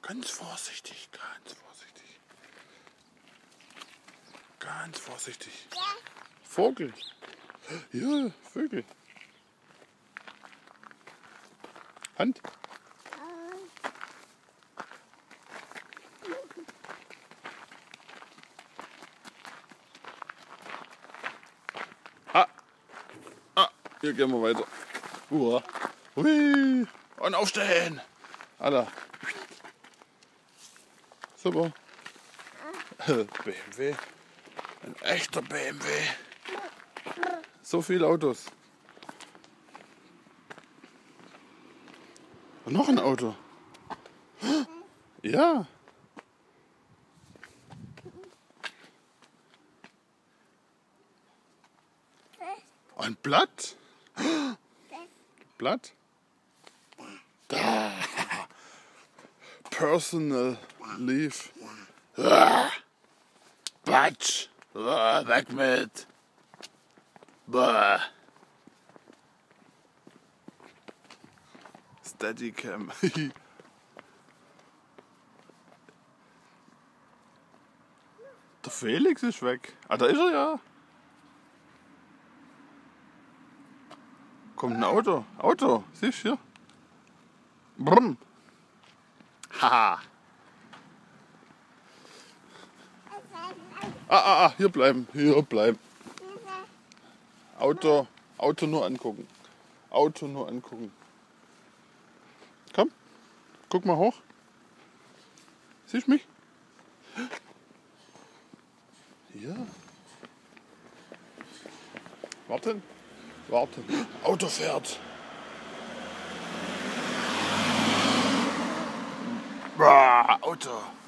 Ganz vorsichtig, ganz vorsichtig. Ganz vorsichtig. Vogel. Ja, Vögel. Hand. Hier gehen wir weiter. Hui. Und aufstehen. Alla. Super. BMW. Ein echter BMW. So viele Autos. Und noch ein Auto. Ja. Ein Blatt. Blatt. Da. Personal Leave. Batsch. Weg mit. Steadicam. Der Felix ist weg. Ah, da ist er ja. Kommt ein Auto. Auto, siehst du hier? Brumm. Haha. Hier bleiben, hier bleiben. Auto nur angucken. Auto nur angucken. Komm, guck mal hoch. Siehst du mich? Ja. Warten. Warten. Auto fährt. Auto.